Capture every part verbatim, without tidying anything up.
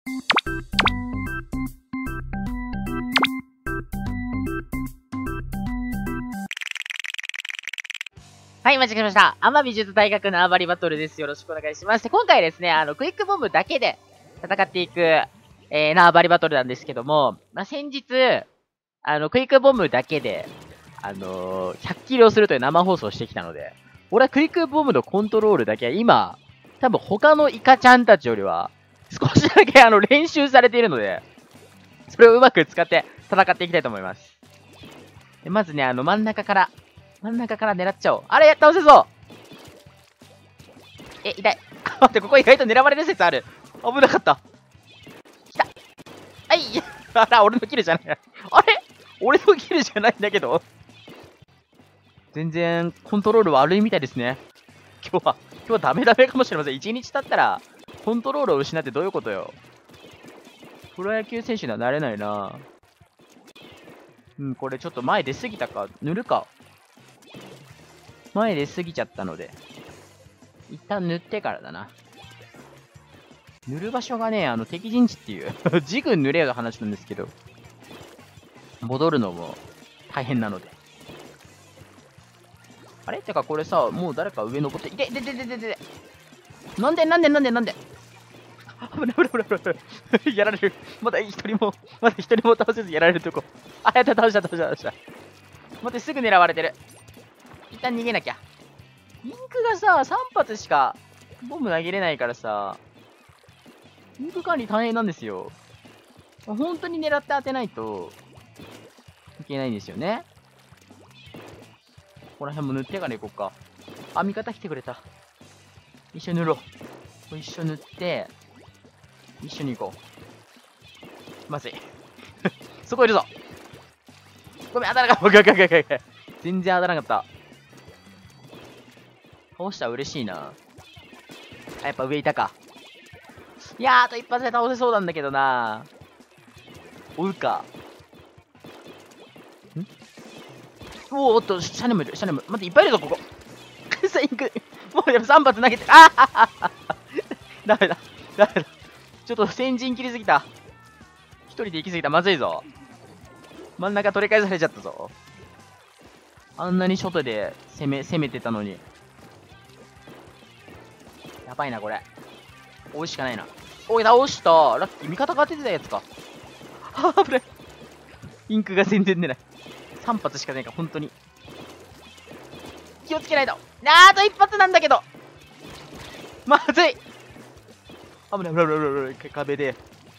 はい、間違えました。天美術大学縄張りバトルです。よろしくお願いします。今回ですね、あの、クイックボムだけで戦っていく、えー、縄張りバトルなんですけども、まあ、先日、あの、クイックボムだけで、あのー、ひゃくキルをするという生放送をしてきたので、俺はクイックボムのコントロールだけは今、多分他のイカちゃんたちよりは、少しだけあの、練習されているので、それをうまく使って戦っていきたいと思います。でまずね、あの、真ん中から、真ん中から狙っちゃおう。あれ倒せそうえ、痛い。待って、ここ意外と狙われる説ある。危なかった。来た。はい。あら、俺のキルじゃない。あれ俺のキルじゃないんだけど。全然、コントロール悪いみたいですね。今日は、今日はダメダメかもしれません。一日経ったら、コントロールを失ってどういうことよ。プロ野球選手にはなれないな。うん、これちょっと前出過ぎたか。塗るか。前出過ぎちゃったので、一旦塗ってからだな。塗る場所がね、あの、敵陣地っていう、ジグ塗れよの話なんですけど、戻るのも大変なので。あれってかこれさ、もう誰か上登って、いて、いて、いて、いて、いて、なんで、なんで、なんで、なんで。危ない、危ない、危ない、危ない。やられる。まだ一人も、まだ一人も倒せずやられるとこ。あ、やった、倒した、倒した、倒した。待って、すぐ狙われてる。一旦逃げなきゃ。インクがさ、さん発しかボム投げれないからさ、インク管理大変なんですよ。本当に狙って当てないといけないんですよね。ここら辺も塗ってから行こうか。あ、味方来てくれた。一緒に塗ろう。一緒塗って、一緒に行こう。まずい。そこいるぞ。ごめん、当たらなかった。全然当たらなかった。倒したら嬉しいな。あ、やっぱ上いたか。いやー、あと一発で倒せそうなんだけどな。追うか。んおー、おっと、下にもいる、下にも。待って、いっぱいいるぞ、ここ。クサインク。もうやっぱさん発投げて。ああダメだ。ダメだ。ちょっと先陣切りすぎた。一人で行きすぎた。まずいぞ。真ん中取り返されちゃったぞ。あんなに外で攻め、攻めてたのに。やばいな、これ。追うしかないな。おい、倒した。ラッキー。味方が当ててたやつか。はぁ、危ない。インクが全然出ない。さん発しかないから、本当に。気をつけないと。あー、あといち発なんだけど。まずい。危ない、危ない、危ない、危ない。壁で。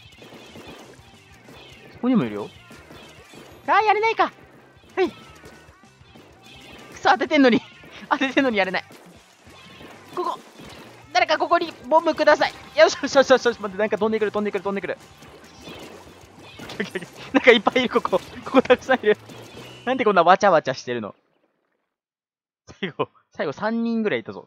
ここにもいるよ。あー、やれないか。はい。くそ、当ててんのに。当ててんのにやれない。ここ。誰かここにボムください。よしよしよしよしよし。待って、なんか飛んでくる、飛んでくる、飛んでくる。なんかいっぱいいる、ここ。ここたくさんいる。なんでこんなわちゃわちゃしてるの。最後、最後さんにんぐらいいたぞ。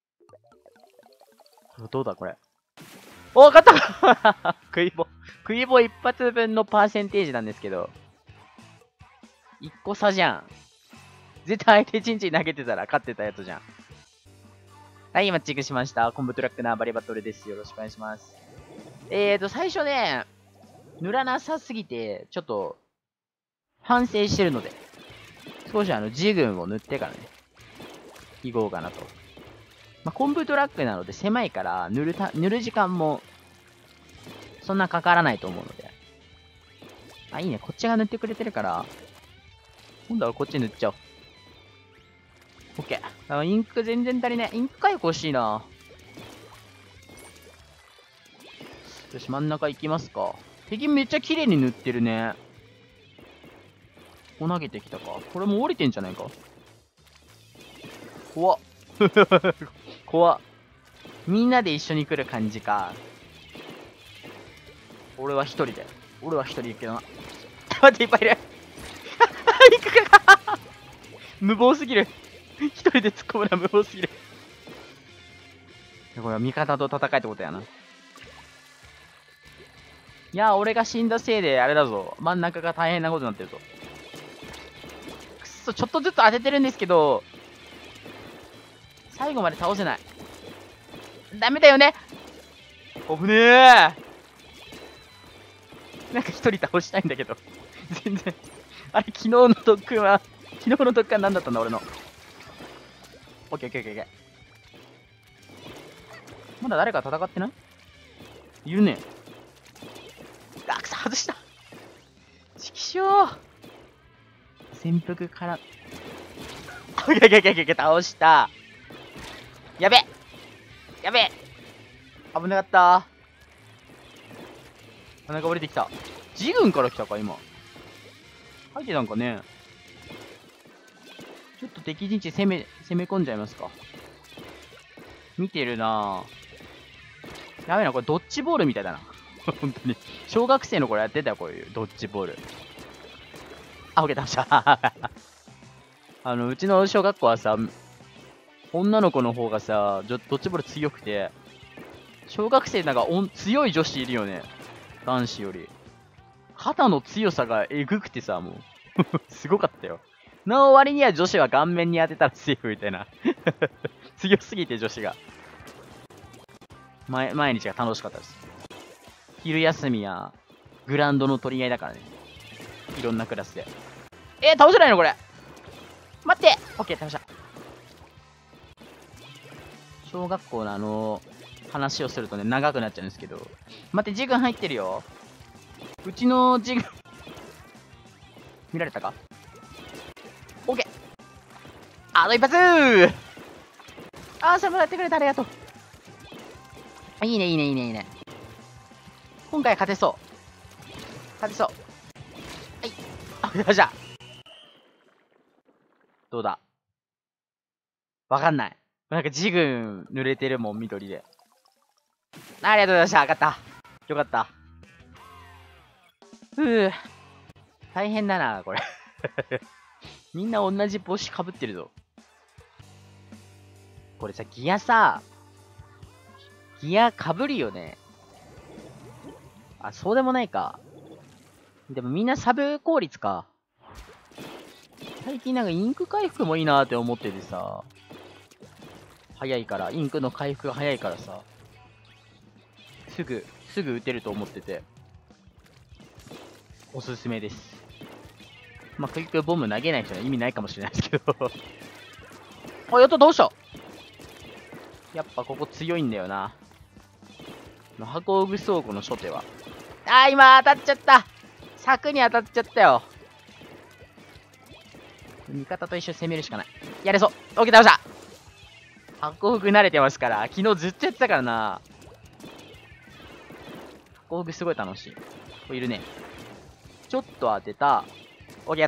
どうだ、これ。お、勝ったクイボ。クイボ一発分のパーセンテージなんですけど。いっこ差じゃん。絶対相手チンチン投げてたら勝ってたやつじゃん。はい、マッチングしました。コンボトラック縄張りバトルです。よろしくお願いします。えーと、最初ね、塗らなさすぎて、ちょっと、反省してるので、少しあの、ジグンを塗ってからね、行こうかなと。まあ、コンボトラックなので狭いから、塗るた、塗る時間も、そんなかからないと思うので。あ、いいね。こっちが塗ってくれてるから、今度はこっち塗っちゃおう。オッケー。あ、インク全然足りない。インク回復欲しいな。よし、真ん中行きますか。敵めっちゃ綺麗に塗ってるね。ここ投げてきたか。これも降りてんじゃないか。怖っ。怖っ。みんなで一緒に来る感じか。俺は一人で。俺は一人だけどな。待って、いっぱいいる。インクが無謀すぎる。一人で突っ込むのは無謀すぎる。これは味方と戦いってことやな。いやー、俺が死んだせいであれだぞ。真ん中が大変なことになってるぞ。くっそ、ちょっとずつ当ててるんですけど、最後まで倒せない。ダメだよね。危ねえ。 なんか一人倒したいんだけど。全然。あれ、昨日の特訓は、昨日の特訓は何だったんだ、俺の。オッケーオッケーオッケーオッケー。まだ誰か戦ってない？いるね。あ、くそ、外した。ちきしょう。潜伏から。オッケーオッケーオッケーオッケー、倒した。やべやべ危なかった。なんか降りてきた。自軍から来たか、今。入ってたんかね。ちょっと敵陣地攻め、攻め込んじゃいますか。見てるなぁ。やべえな、これドッジボールみたいだな。本当に。小学生の頃やってたよ、こういうドッジボール。あ、オッケー、倒した。あの、うちの小学校はさ、女の子の方がさ、ドッジボール強くて、小学生なんかおん強い女子いるよね。男子より。肩の強さがえぐくてさ、もう。すごかったよ。の割には女子は顔面に当てたらセーフみたいな。強すぎて女子が。毎毎日が楽しかったです。昼休みやグラウンドの取り合いだからね。いろんなクラスで。えー、倒せないのこれ。待って。オッケー、倒した。小学校のあの話をするとね、長くなっちゃうんですけど。待って、ジグン入ってるよ。うちのジグン。見られたか？オッケー。あと一発ー。あー、それもやってくれてありがとう。あ、いいね、いいね、いいね、いいね。今回勝てそう。勝てそう。はい。あ、よっしゃ。どうだ？わかんない。なんかジグン濡れてるもん、緑で。ありがとうございました。勝った。よかった。ふぅ。大変だな、これ。みんな同じ帽子かぶってるぞ。これさ、ギアさ、ギアかぶるよね。あ、そうでもないか。でもみんなサブ効率か。最近なんかインク回復もいいなーって思っててさ。早いから、インクの回復が早いからさ。すぐ、すぐ打てると思ってて。おすすめです。まあ、クイックボム投げない人は意味ないかもしれないですけど。あ、やった、どうした？やっぱここ強いんだよな。箱具倉庫の初手は。あー、今当たっちゃった。柵に当たっちゃったよ。味方と一緒に攻めるしかない。やれそう。オッケー、倒した。箱具慣れてますから。昨日ずっとやってたからな。箱具すごい楽しい。これいるね。ちょっと当てた。オッケー、やった。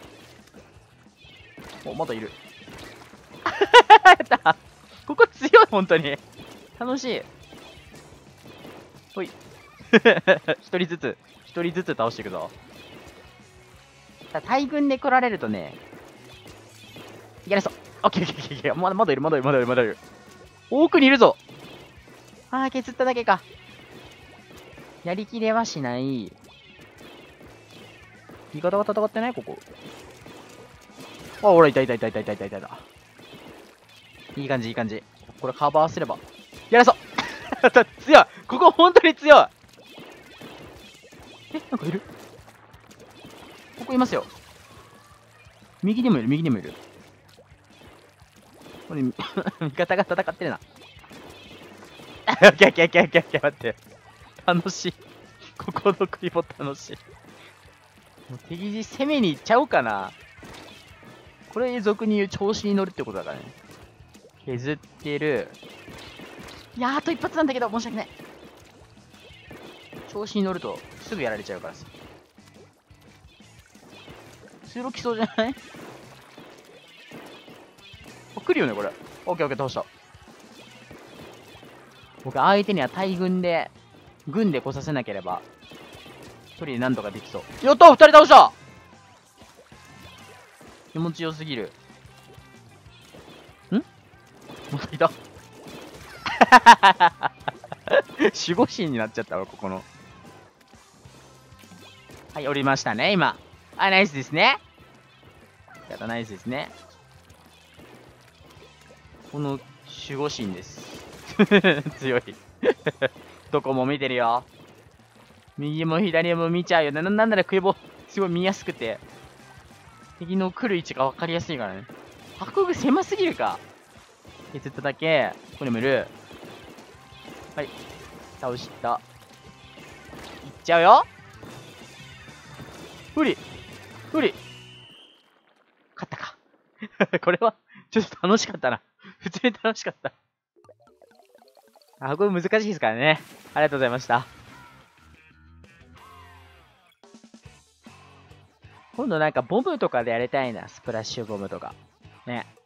お、まだいる。やった。ここ強い、本当に。楽しい。ほい。一人ずつ、一人ずつ倒していくぞ。大軍で来られるとね、やれそう。オッケーオッケーオッケー。まだまだいる、まだいる、まだいる、まだいる。奥にいるぞ。あー、削っただけか。やりきれはしない。味方が戦ってないここ。あ、ほら、いたいたいたいたいたいたいたいた。いい感じ、いい感じ。これカバーすれば。やれそう強い。ここ本当に強い。え、なんかいる？ここいますよ。右にもいる、右にもいる。これ、味方が戦ってるな。オッケーオッケーオッケーオッケーオッケー、待って。楽しい。ここのクリボ楽しい。もう敵陣攻めに行っちゃおうかな。これ俗に言う調子に乗るってことだからね。削ってる。いやー、あと一発なんだけど、申し訳ない。調子に乗るとすぐやられちゃうからさ。通路来そうじゃない？あ、来るよね、これ。オッケーオッケー、倒した。僕、相手には大軍で、軍で来させなければ、一人で何とかできそう。やった！二人倒した！気持ちよすぎる。ん？またいた。守護神になっちゃったわ、ここの。はい、降りましたね、今。あ、ナイスですね。やった、ナイスですね。この守護神です。強い。どこも見てるよ。 右も左も見ちゃうよね。ななんならクイボ、すごい見やすくて。敵の来る位置が分かりやすいからね。箱が狭すぎるか。削っただけ。これもいる。はい。倒した。いっちゃうよ。無理。無理。勝ったか。これは、ちょっと楽しかったな。普通に楽しかった。あ、これ難しいですからね。ありがとうございました。今度なんかボムとかでやりたいな。スプラッシュボムとか。ね。